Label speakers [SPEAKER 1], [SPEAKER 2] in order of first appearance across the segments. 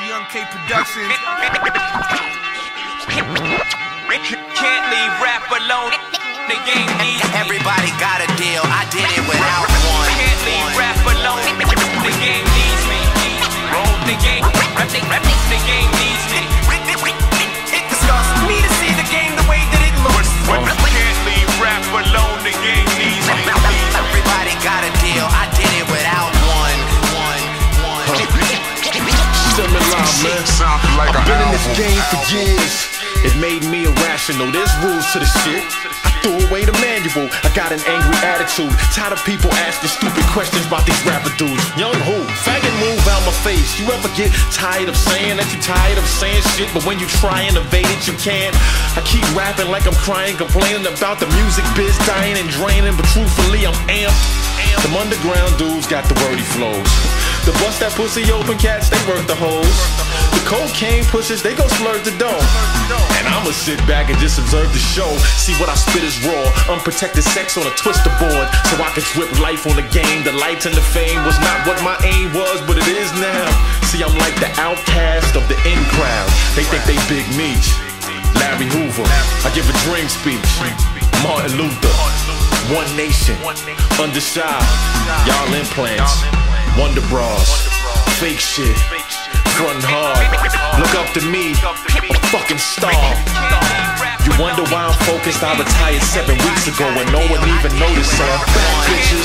[SPEAKER 1] Young K Productions.
[SPEAKER 2] Can't leave rap alone. The game needs me.
[SPEAKER 3] Everybody got a deal. I did it without one.
[SPEAKER 2] Can't leave rap alone. The game needs me. Roll the game. The game needs me.
[SPEAKER 3] It disgusts me to see the game the way that it looks.
[SPEAKER 2] Can't leave rap alone. The game needs me.
[SPEAKER 3] Everybody got a deal. I did it without one.
[SPEAKER 4] I've been in this game for years. It made me irrational. There's rules to the shit. I threw away the manual. I got an angry attitude. Tired of people asking stupid questions about these rapper dudes. Young who? Faggot, move out my face. You ever get tired of saying that you tired of saying shit, but when you try and evade it, you can't? I keep rapping like I'm crying, complaining about the music biz dying and draining, but truthfully I'm amped. Them underground dudes got the wordy flows. The bust that pussy open cats, they work the hoes. The cocaine pushes, they go splurge the dough. And I'ma sit back and just observe the show. See what I spit is raw, unprotected sex on a twister board, so I can drip life on the game. The lights and the fame was not what my aim was, but it is now. See, I'm like the outcast of the in crowd. They think they Big Meech, Larry Hoover. I give a dream speech, Martin Luther. One nation, under Sha, y'all implants, wonder bras, fake shit, frontin' hard. Look up to me, I'm a fucking star. You wonder why I'm focused? I retired 7 weeks ago and no one even noticed. Bad bitches.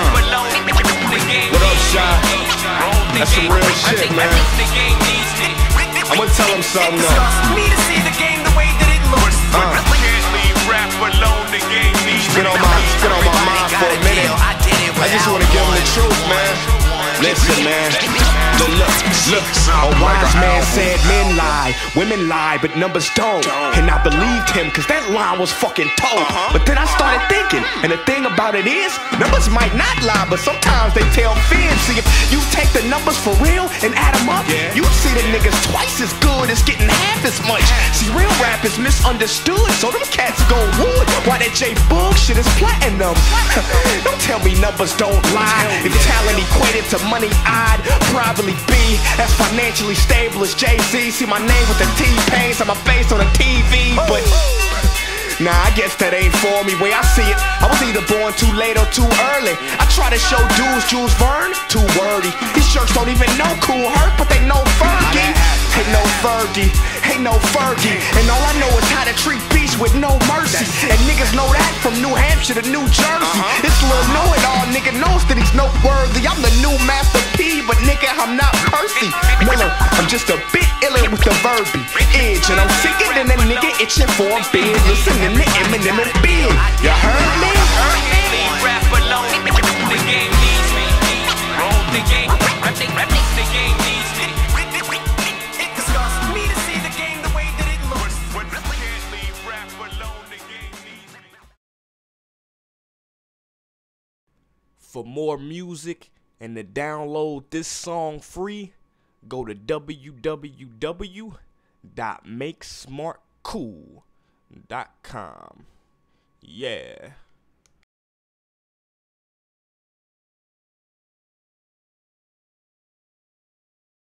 [SPEAKER 4] What up, Sha? That's some real shit, man. I'ma tell him something though.
[SPEAKER 3] Me to see the game the way that it looks.
[SPEAKER 2] Can't leave rap alone. The game needs me.
[SPEAKER 4] Spit on my mind for a minute. I just wanna give him the truth, man. Listen, man. Look.
[SPEAKER 5] A wise man said men lie, women lie, but numbers don't. And I believed him, cause that line was fucking told. But then I started thinking, and the thing about it is, numbers might not lie, but sometimes they tell fibs. See, if you take the numbers for real and add them up, you see the niggas twice as good as getting half as much. See, real rap is misunderstood, so them cats go wood, while that J bullshit is platinum. Don't tell me numbers don't lie. If talent equated to money, I'd probably be as financially stable as Jay-Z. See my name with the T-Pain, on my face on the TV, but nah, I guess that ain't for me. Way I see it, I was either born too late or too early. I try to show dudes Jules Verne, too wordy. These shirts don't even know Cool Herc, but they know Fergie. Ain't no Fergie, ain't no Fergie. And all I know is how to treat beasts with no mercy. And niggas know that from New Hampshire to New Jersey. This little know-it-all nigga knows that he's noteworthy. I'm the new Master P, but nigga, I'm not Percy Miller. I'm just a bit iller with the verbiage, and I'm sicker than a nigga itching for a bid. Listening to Eminem and Big. You heard me?
[SPEAKER 2] Leave rap alone. The game needs me. Roll the game. The game needs me.
[SPEAKER 3] It disgusts me to see the game the way that it looks.
[SPEAKER 2] Can't leave rap alone. The game needs me.
[SPEAKER 6] For more music and to download this song free, go to www.makesmartcool.com. Yeah.